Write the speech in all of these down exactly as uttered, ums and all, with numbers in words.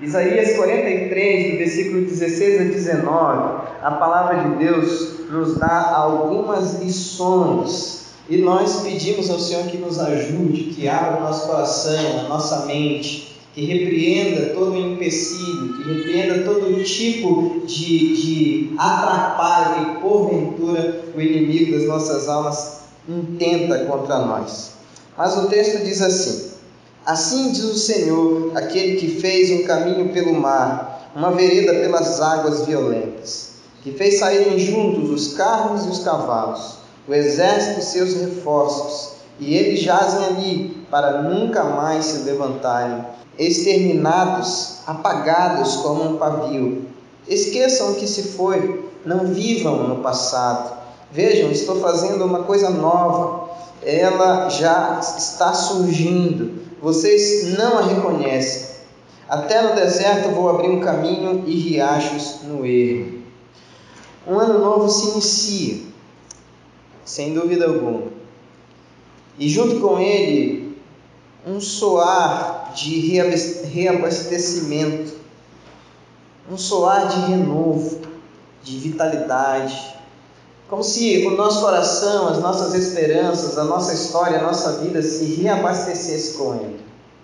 Isaías quarenta e três, do versículo dezesseis a dezenove, a palavra de Deus nos dá algumas lições e nós pedimos ao Senhor que nos ajude, que abra o nosso coração, a nossa mente, que repreenda todo o empecilho, que repreenda todo tipo de, de atrapalho que porventura o inimigo das nossas almas intenta contra nós. Mas o texto diz assim: assim diz o Senhor, aquele que fez um caminho pelo mar, uma vereda pelas águas violentas, que fez saírem juntos os carros e os cavalos, o exército e seus reforços, e eles jazem ali para nunca mais se levantarem, exterminados, apagados como um pavio. Esqueçam o que se foi, não vivam no passado. Vejam, estou fazendo uma coisa nova, ela já está surgindo. Vocês não a reconhecem. Até no deserto vou abrir um caminho e riachos no ermo. Um ano novo se inicia, sem dúvida alguma. E junto com ele, um soar de reabastecimento, um soar de renovo, de vitalidade. Como se o nosso coração, as nossas esperanças, a nossa história, a nossa vida se reabastecesse com ele.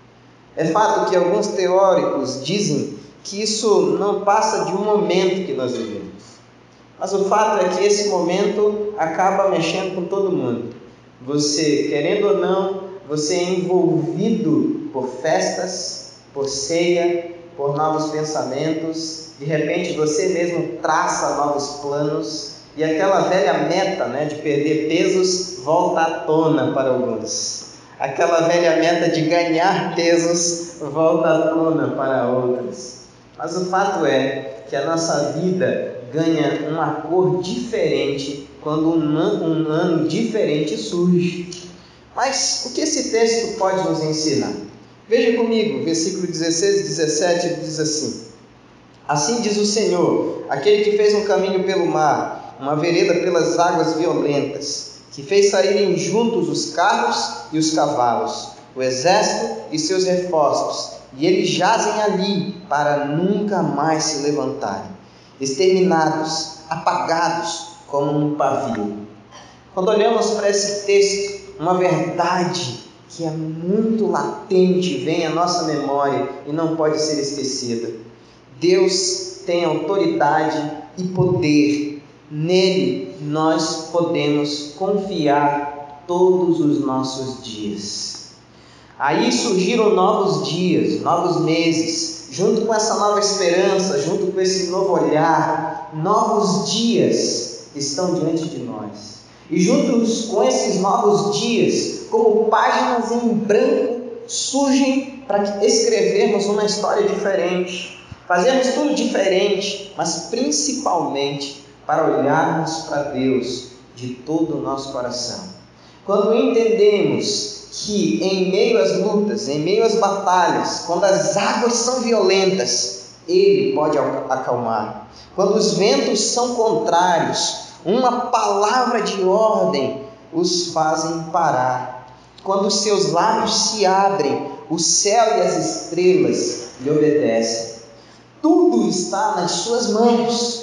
É fato que alguns teóricos dizem que isso não passa de um momento que nós vivemos. Mas o fato é que esse momento acaba mexendo com todo mundo. Você, querendo ou não, você é envolvido por festas, por ceia, por novos pensamentos. De repente você mesmo traça novos planos. E aquela velha meta, né, de perder pesos volta à tona para alguns. Aquela velha meta de ganhar pesos volta à tona para outros. Mas o fato é que a nossa vida ganha uma cor diferente quando um ano, um ano diferente surge. Mas o que esse texto pode nos ensinar? Veja comigo, versículo dezesseis e dezessete diz assim: assim diz o Senhor, aquele que fez um caminho pelo mar, uma vereda pelas águas violentas, que fez saírem juntos os carros e os cavalos, o exército e seus reforços, e eles jazem ali para nunca mais se levantarem, exterminados, apagados como um pavio. Quando olhamos para esse texto, uma verdade que é muito latente vem à nossa memória e não pode ser esquecida. Deus tem autoridade e poder. Nele nós podemos confiar todos os nossos dias. Aí surgiram novos dias, novos meses, junto com essa nova esperança, junto com esse novo olhar, novos dias estão diante de nós. E juntos com esses novos dias, como páginas em branco, surgem para escrevermos uma história diferente, fazermos tudo diferente, mas principalmente para olharmos para Deus de todo o nosso coração. Quando entendemos que em meio às lutas, em meio às batalhas, quando as águas são violentas, Ele pode acalmar. Quando os ventos são contrários, uma palavra de ordem os fazem parar. Quando os seus lábios se abrem, o céu e as estrelas lhe obedecem. Tudo está nas suas mãos.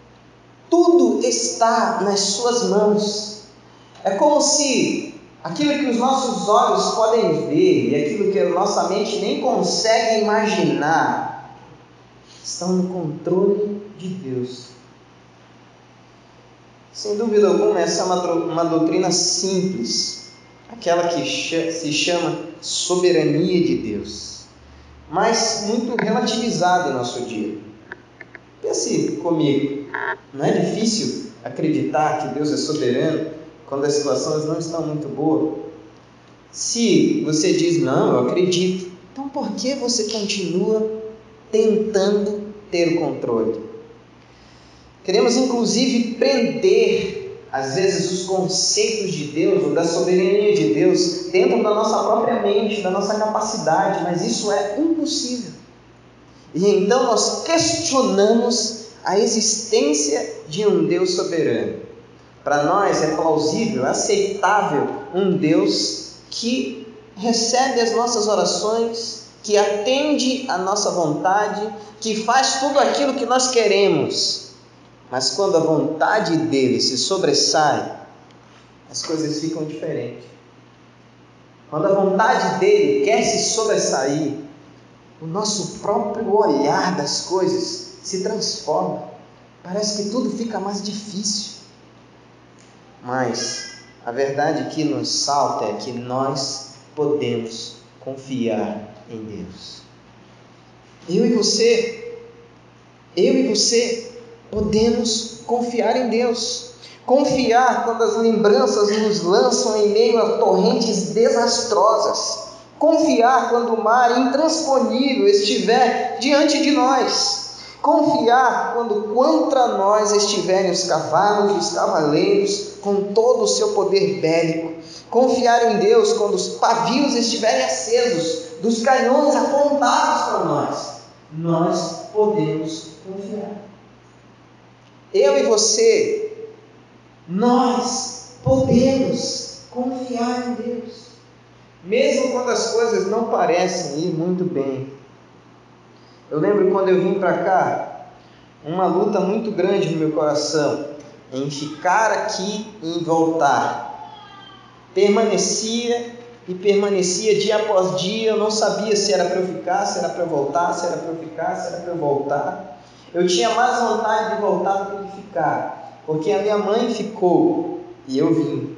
Tudo está nas suas mãos. É como se aquilo que os nossos olhos podem ver e aquilo que a nossa mente nem consegue imaginar estão no controle de Deus. Sem dúvida alguma, essa é uma, uma doutrina simples, aquela que se chama soberania de Deus, mas muito relativizada em nosso dia. Pense comigo, não é difícil acreditar que Deus é soberano quando as situações não estão muito boas? Se você diz, não, eu acredito, então por que você continua tentando ter o controle? Queremos inclusive prender, às vezes, os conceitos de Deus ou da soberania de Deus dentro da nossa própria mente, da nossa capacidade, mas isso é impossível. E então nós questionamos a existência de um Deus soberano. Para nós é plausível, é aceitável um Deus que recebe as nossas orações, que atende à nossa vontade, que faz tudo aquilo que nós queremos. Mas quando a vontade dele se sobressai, as coisas ficam diferentes. Quando a vontade dele quer se sobressair, o nosso próprio olhar das coisas se transforma. Parece que tudo fica mais difícil. Mas a verdade que nos salta é que nós podemos confiar em Deus. Eu e você, eu e você podemos confiar em Deus. Confiar quando as lembranças nos lançam em meio a torrentes desastrosas. Confiar quando o mar intransponível estiver diante de nós. Confiar quando contra nós estiverem os cavalos e os cavaleiros com todo o seu poder bélico. Confiar em Deus quando os pavios estiverem acesos, dos canhões apontados para nós. Nós podemos confiar. Eu e você, nós podemos confiar em Deus. Mesmo quando as coisas não parecem ir muito bem. Eu lembro quando eu vim para cá, uma luta muito grande no meu coração, em ficar aqui e em voltar. Permanecia e permanecia dia após dia, eu não sabia se era para eu ficar, se era para eu voltar, se era para eu ficar, se era para eu voltar. Eu tinha mais vontade de voltar do que de ficar, porque a minha mãe ficou e eu vim.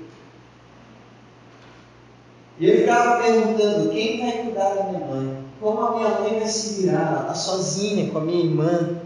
E eu ficava perguntando, quem vai cuidar da minha mãe? Como a minha mãe vai se virar? Ela está sozinha com a minha irmã.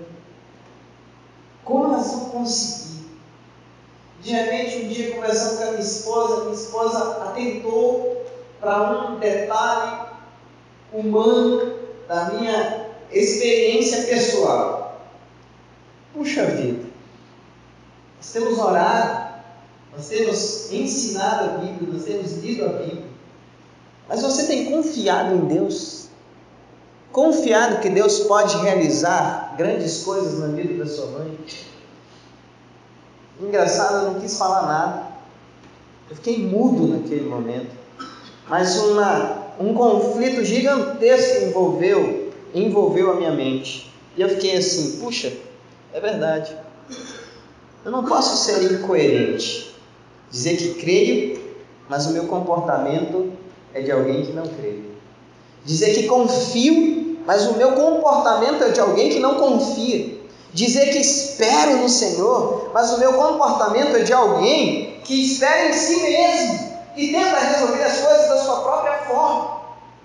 Como elas vão conseguir? De repente, um dia, conversando com a minha esposa, minha esposa atentou para um detalhe humano da minha experiência pessoal. Puxa vida, nós temos orado, nós temos ensinado a Bíblia, nós temos lido a Bíblia, mas você tem confiado em Deus? Confiado que Deus pode realizar grandes coisas na vida da sua mãe? Engraçado, eu não quis falar nada. Eu fiquei mudo naquele momento. Mas uma, um conflito gigantesco envolveu, envolveu a minha mente. E eu fiquei assim, puxa, é verdade. Eu não posso ser incoerente. Dizer que creio, mas o meu comportamento é de alguém que não crê. Dizer que confio, mas o meu comportamento é de alguém que não confia. Dizer que espero no Senhor, mas o meu comportamento é de alguém que espera em si mesmo, que tenta resolver as coisas da sua própria forma.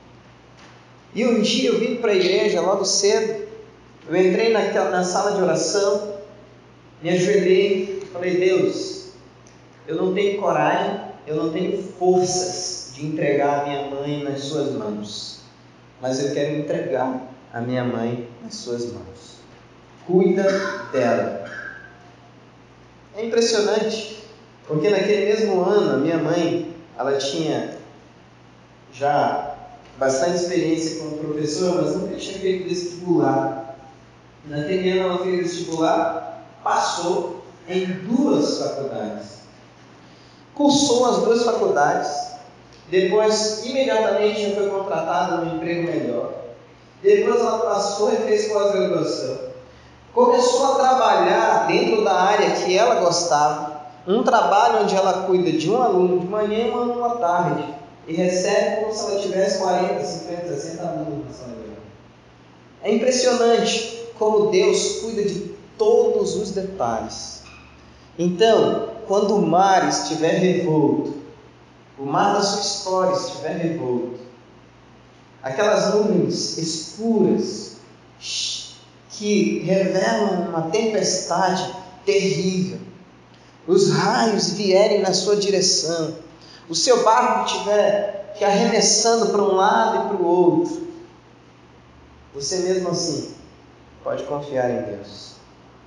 E um dia eu vim para a igreja logo cedo, eu entrei naquela, na sala de oração, me ajoelhei, falei, Deus, eu não tenho coragem, eu não tenho forças de entregar a minha mãe nas suas mãos, mas eu quero entregar a minha mãe nas suas mãos. Cuida dela. É impressionante, porque naquele mesmo ano a minha mãe, ela tinha já bastante experiência como professora, mas nunca tinha feito vestibular. Naquele ano ela fez vestibular, passou em duas faculdades. Cursou as duas faculdades, depois imediatamente já foi contratada num emprego melhor. Depois ela passou e fez pós-graduação. Começou a trabalhar dentro da área que ela gostava, um trabalho onde ela cuida de um aluno de manhã e um aluno à tarde, e recebe como se ela tivesse quarenta, cinquenta, sessenta alunos na sala de aula. É impressionante como Deus cuida de todos os detalhes. Então, quando o mar estiver revolto, o mar da sua história estiver revolto, aquelas nuvens escuras que revelam uma tempestade terrível, os raios vierem na sua direção, o seu barco estiver te arremessando para um lado e para o outro, você mesmo assim pode confiar em Deus.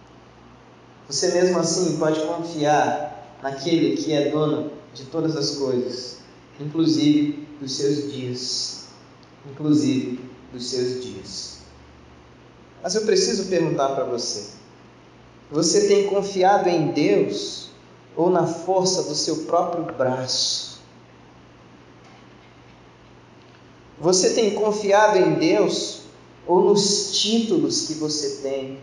Você mesmo assim pode confiar naquele que é dono de todas as coisas, inclusive dos seus dias, inclusive dos seus dias. Mas eu preciso perguntar para você, você tem confiado em Deus ou na força do seu próprio braço? Você tem confiado em Deus ou nos títulos que você tem?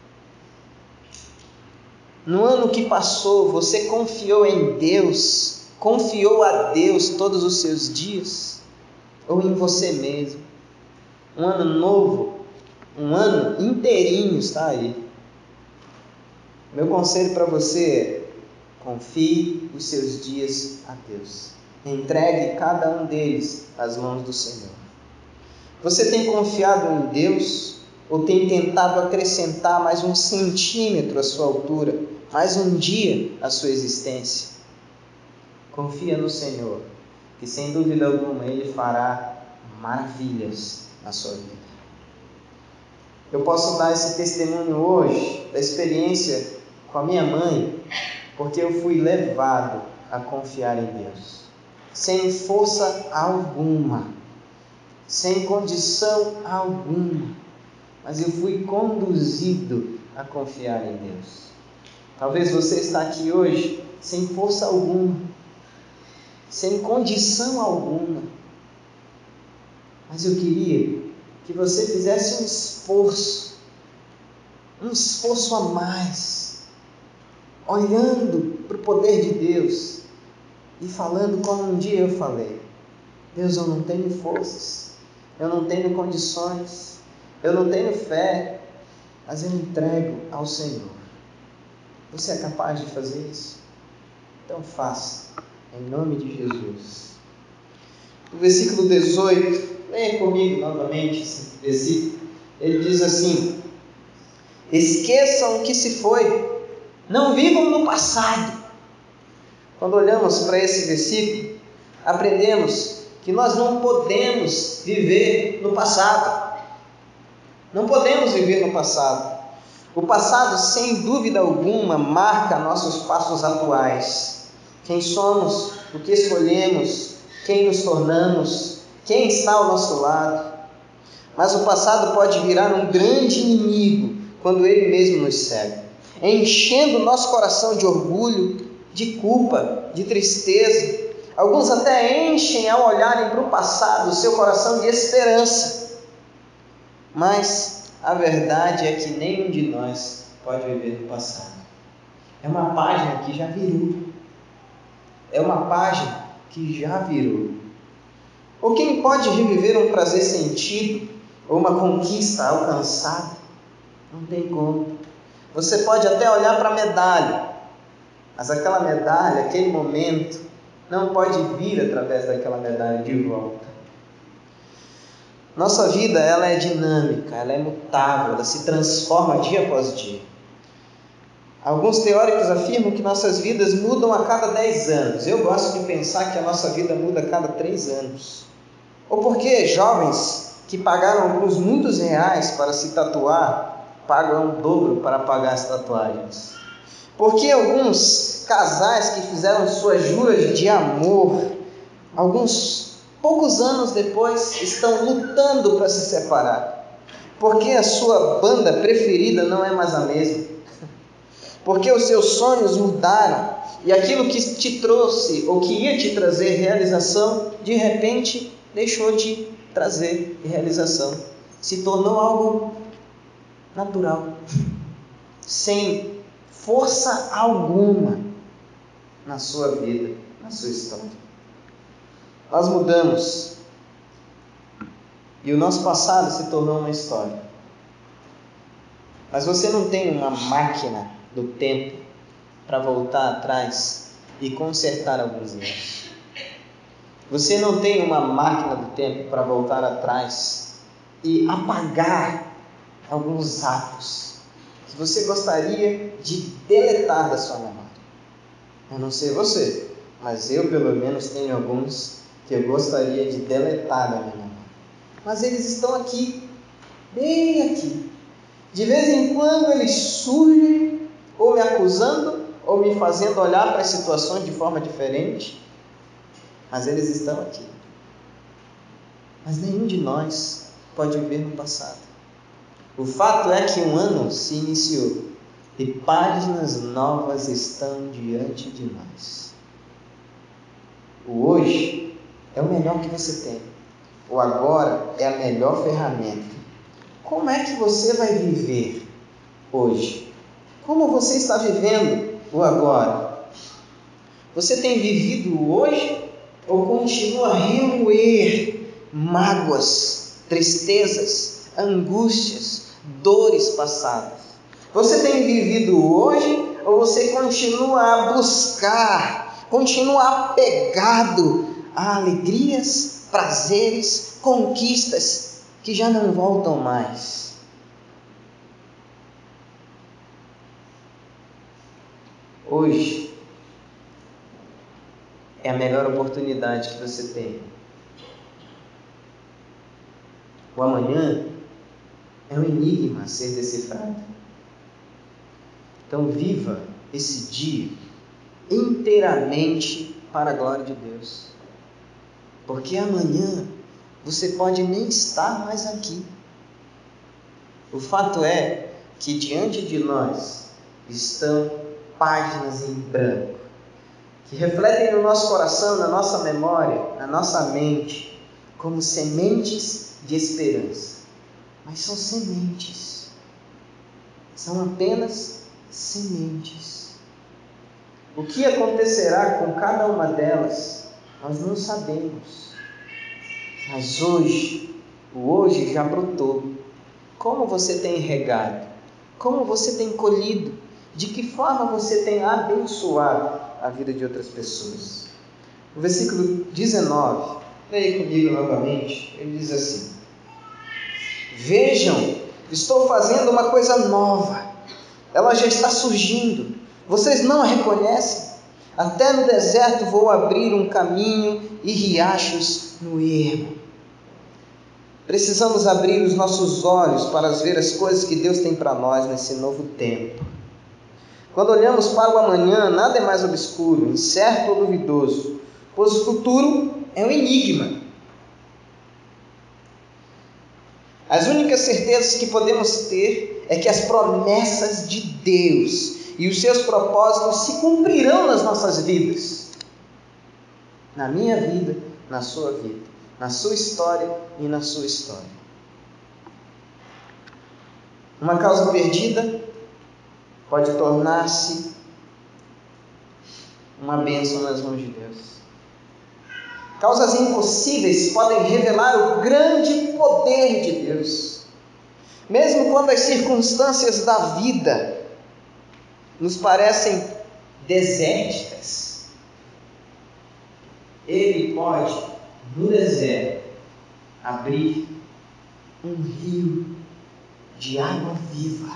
No ano que passou, você confiou em Deus, confiou a Deus todos os seus dias? Ou em você mesmo? Um ano novo, um ano inteirinho está aí. Meu conselho para você é: confie os seus dias a Deus. Entregue cada um deles às mãos do Senhor. Você tem confiado em Deus ou tem tentado acrescentar mais um centímetro à sua altura, mais um dia à sua existência? Confia no Senhor, que sem dúvida alguma Ele fará maravilhas na sua vida. Eu posso dar esse testemunho hoje da experiência com a minha mãe, porque eu fui levado a confiar em Deus, sem força alguma, sem condição alguma, mas eu fui conduzido a confiar em Deus. Talvez você está aqui hoje sem força alguma, sem condição alguma, mas eu queria que você fizesse um esforço, um esforço a mais, olhando para o poder de Deus e falando como um dia eu falei: Deus, eu não tenho forças, eu não tenho condições, eu não tenho fé, mas eu entrego ao Senhor. Você é capaz de fazer isso? Então faça, em nome de Jesus. O versículo dezoito, leia comigo novamente esse versículo. Ele diz assim: esqueçam o que se foi, não vivam no passado. Quando olhamos para esse versículo, aprendemos que nós não podemos viver no passado. Não podemos viver no passado. O passado, sem dúvida alguma, marca nossos passos atuais. Quem somos, o que escolhemos, quem nos tornamos, quem está ao nosso lado. Mas o passado pode virar um grande inimigo quando ele mesmo nos cega, enchendo o nosso coração de orgulho, de culpa, de tristeza. Alguns até enchem, ao olharem para o passado, o seu coração de esperança. Mas a verdade é que nenhum de nós pode viver no passado. É uma página que já virou. É uma página que já virou. Ou quem pode reviver um prazer sentido ou uma conquista alcançada? Não tem como. Você pode até olhar para a medalha, mas aquela medalha, aquele momento, não pode vir através daquela medalha de volta. Nossa vida, ela é dinâmica, ela é mutável, ela se transforma dia após dia. Alguns teóricos afirmam que nossas vidas mudam a cada dez anos. Eu gosto de pensar que a nossa vida muda a cada três anos. Ou porque jovens que pagaram alguns muitos reais para se tatuar, pagam o dobro para pagar as tatuagens. Porque alguns casais que fizeram suas juras de amor, alguns poucos anos depois, estão lutando para se separar. Porque a sua banda preferida não é mais a mesma. Porque os seus sonhos mudaram. E aquilo que te trouxe, ou que ia te trazer realização, de repente deixou de trazer realização. Se tornou algo natural. Sem força alguma na sua vida, na sua história. Nós mudamos e o nosso passado se tornou uma história. Mas você não tem uma máquina do tempo para voltar atrás e consertar alguns erros. Você não tem uma máquina do tempo para voltar atrás e apagar alguns atos que você gostaria de deletar da sua memória. Eu não sei você, mas eu pelo menos tenho alguns que eu gostaria de deletar da minha memória. Mas eles estão aqui, bem aqui. De vez em quando eles surgem, ou me acusando, ou me fazendo olhar para as situações de forma diferente. Mas eles estão aqui. Mas nenhum de nós pode viver no passado. O fato é que um ano se iniciou e páginas novas estão diante de nós. O hoje é o melhor que você tem. o agora é a melhor ferramenta. Como é que você vai viver hoje? Como você está vivendo o agora? Você tem vivido o hoje ou continua a remoer mágoas, tristezas, angústias, dores passadas? Você tem vivido o hoje ou você continua a buscar, continua apegado a alegrias, prazeres, conquistas que já não voltam mais? Hoje é a melhor oportunidade que você tem. O amanhã é um enigma a ser decifrado. Então viva esse dia inteiramente para a glória de Deus. Porque amanhã você pode nem estar mais aqui. O fato é que diante de nós estão páginas em branco, que refletem no nosso coração, na nossa memória, na nossa mente, como sementes de esperança. Mas são sementes, são apenas sementes. O que acontecerá com cada uma delas, nós não sabemos. Mas hoje, o hoje já brotou. Como você tem regado? Como você tem colhido? De que forma você tem abençoado a vida de outras pessoas? O versículo dezenove, leia comigo novamente, ele diz assim: vejam, estou fazendo uma coisa nova, ela já está surgindo, vocês não a reconhecem? Até no deserto vou abrir um caminho e riachos no ermo. Precisamos abrir os nossos olhos para ver as coisas que Deus tem para nós nesse novo tempo. Quando olhamos para o amanhã, nada é mais obscuro, incerto ou duvidoso, pois o futuro é um enigma. As únicas certezas que podemos ter é que as promessas de Deus e os seus propósitos se cumprirão nas nossas vidas. Na minha vida, na sua vida, na sua história e na sua história. Uma causa perdida pode tornar-se uma bênção nas mãos de Deus. Causas impossíveis podem revelar o grande poder de Deus. Mesmo quando as circunstâncias da vida nos parecem desérticas, Ele pode, no deserto, abrir um rio de água viva.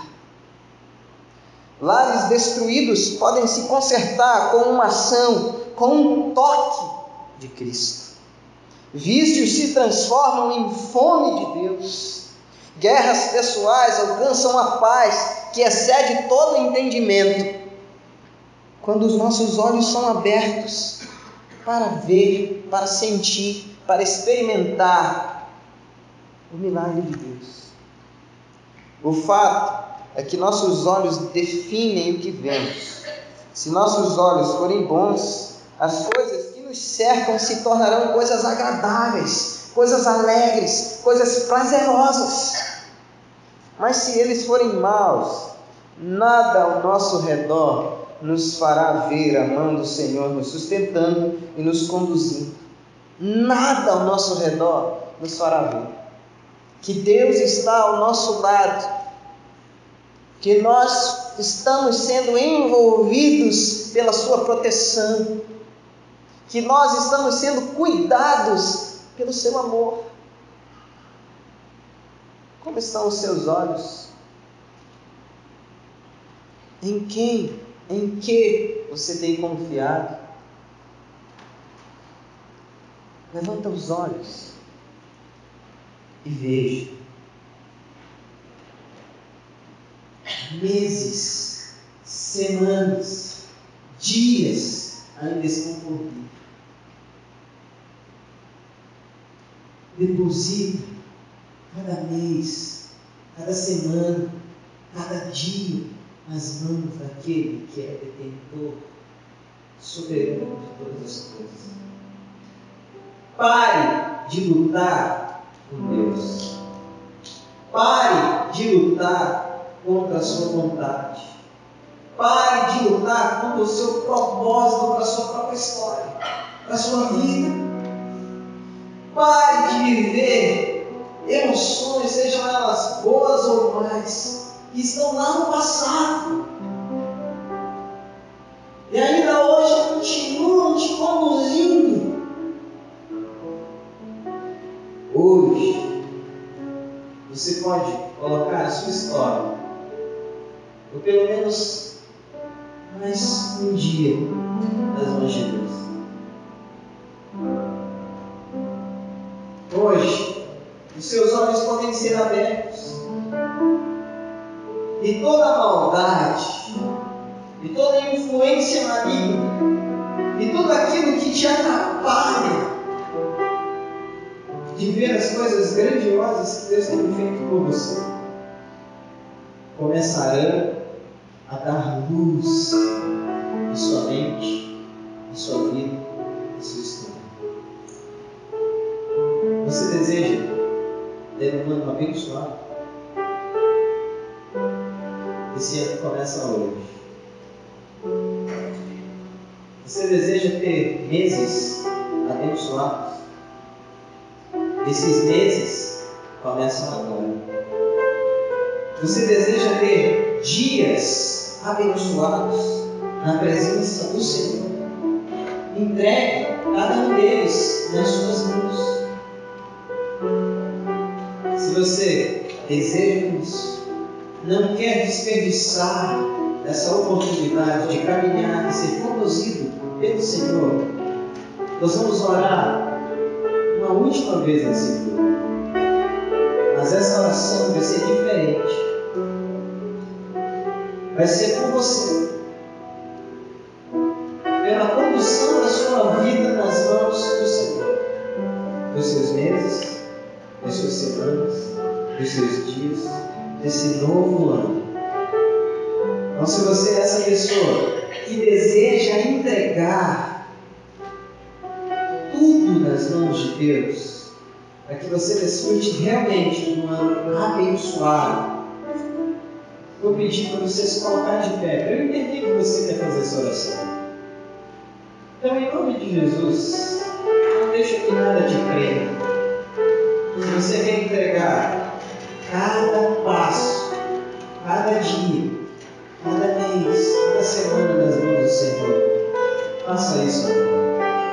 Lares destruídos podem se consertar com uma ação, com um toque de Cristo. Vícios se transformam em fome de Deus. Guerras pessoais alcançam a paz que excede todo entendimento, quando os nossos olhos são abertos para ver, para sentir, para experimentar o milagre de Deus. O fato é que nossos olhos definem o que vemos. Se nossos olhos forem bons, as coisas que nos cercam se tornarão coisas agradáveis, coisas alegres, coisas prazerosas. Mas se eles forem maus, nada ao nosso redor nos fará ver a mão do Senhor nos sustentando e nos conduzindo. Nada ao nosso redor nos fará ver que Deus está ao nosso lado, que nós estamos sendo envolvidos pela sua proteção, que nós estamos sendo cuidados pelo seu amor. Como estão os seus olhos? Em quem, em que você tem confiado? Levanta os olhos e veja. Meses, semanas, dias ainda estão por vir. Deposita cada mês, cada semana, cada dia nas mãos daquele que é detentor, soberano de todas as coisas. Pare de lutar com Deus. Pare de lutar contra a sua vontade. Pare de lutar contra o seu propósito para a sua própria história, para a sua vida. Pare de viver emoções, sejam elas boas ou más, que estão lá no passado. E ainda hoje continuam te conduzindo. Hoje, você pode colocar a sua história, ou pelo menos mais um dia, nas mãos de Deus. Hoje, os seus olhos podem ser abertos, e toda a maldade, e toda a influência maligna, e tudo aquilo que te atrapalha de ver as coisas grandiosas que Deus tem feito por você, começarão a dar luz em sua mente, em sua vida, em sua história. Você deseja ter um ano abençoado? Esse ano começa hoje. Você deseja ter meses abençoados? Esses meses começam agora. Você deseja ter dias abençoados na presença do Senhor? Entregue cada um deles nas suas mãos. Se você deseja isso, não quer desperdiçar essa oportunidade de caminhar e ser conduzido pelo Senhor, nós vamos orar uma última vez nesse culto. Mas essa oração vai ser diferente. Vai ser por você, pela condução da sua vida nas mãos do Senhor, dos seus meses, das suas semanas, dos seus dias, desse novo ano. Então, se você é essa pessoa que deseja entregar tudo nas mãos de Deus, para que você desfrute realmente um ano abençoado, vou pedir para você se colocar de pé. Eu entendi que você quer fazer essa oração. Então, em nome de Jesus, não deixa que nada te prenda. Se você quer entregar cada passo, cada dia, cada mês, cada semana nas mãos do Senhor, faça isso agora.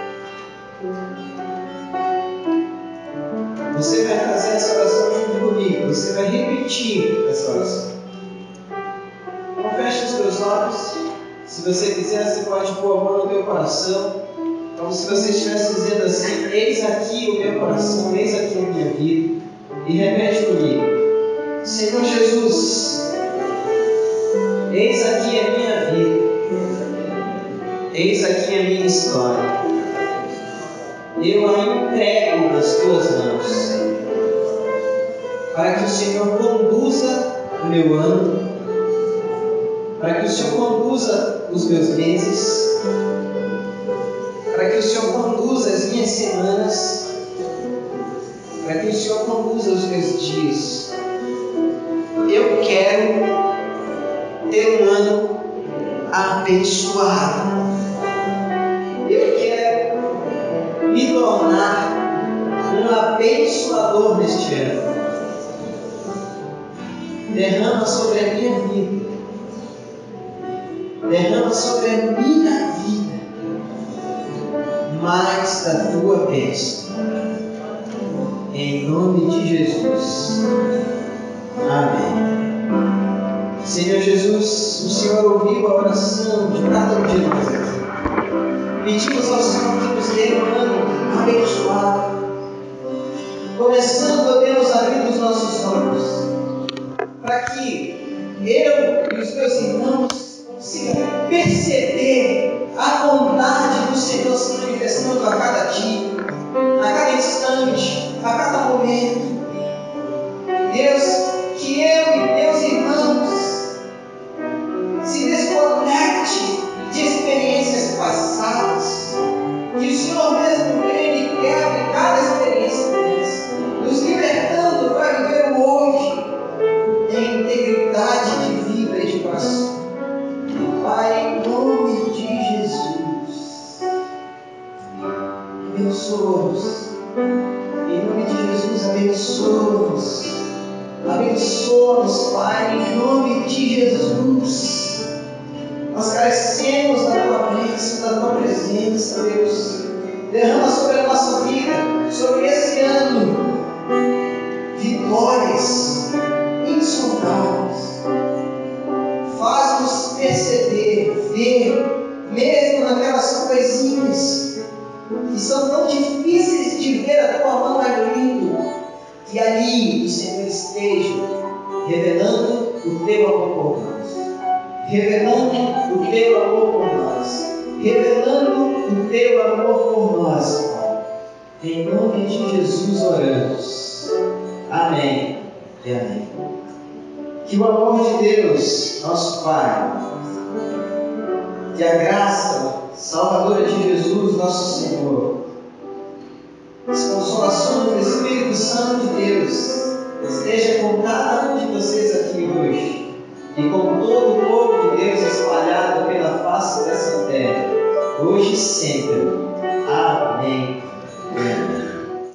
Você vai fazer essa oração junto comigo. Você vai repetir essa oração. Então feche os teus olhos. Se você quiser, você pode pôr a mão no teu coração, como se você estivesse dizendo assim: eis aqui o meu coração, eis aqui a minha vida. E repete comigo: Senhor Jesus, eis aqui a minha vida, eis aqui a minha história. Eu a entrego nas tuas mãos, para que o Senhor conduza o meu ano, para que o Senhor conduza os meus meses, para que o Senhor conduza as minhas semanas, para que o Senhor conduza os meus dias. Eu quero ter um ano abençoado. Eu quero me tornar um abençoador neste ano. Derrama sobre a minha vida, derrama sobre a minha vida mais da tua bênção, em nome de Jesus. Amém. Senhor Jesus, o Senhor ouviu a oração de cada um de nós aqui. Pedimos ao Senhor que nos dê um ano abençoado, começando, ó Deus, a abrir os nossos olhos, para que eu e os meus irmãos consigam perceber a bondade do Senhor se manifestando a cada dia, a cada instante, a cada momento. Deus, que eu e meus irmãos se desconecte de experiências passadas, que o Senhor mesmo venha e quebre cada experiência dessa, nos liberta renovidade de vida e de coração. Pai, em nome de Jesus, abençoa-nos. Em nome de Jesus, abençoa-nos. Abençoa-nos, Pai, em nome de Jesus. Nós carecemos da Tua bênção, da Tua presença, Deus. Derrama sobre a nossa vida, sobre esse ano, vitórias insondáveis. Faz-nos perceber, ver, mesmo naquelas coisinhas que são tão difíceis de ver a Tua mão agindo, que ali o Senhor esteja revelando o Teu amor por nós, revelando o Teu amor por nós, revelando o Teu amor por nós, Pai. Em nome de Jesus oramos. Amém e amém. Que o amor de Deus, nosso Pai, que a graça salvadora de Jesus, nosso Senhor, as consolações do Espírito Santo de Deus esteja com cada um de vocês aqui hoje e com todo o povo de Deus espalhado pela face dessa terra, hoje e sempre. Amém.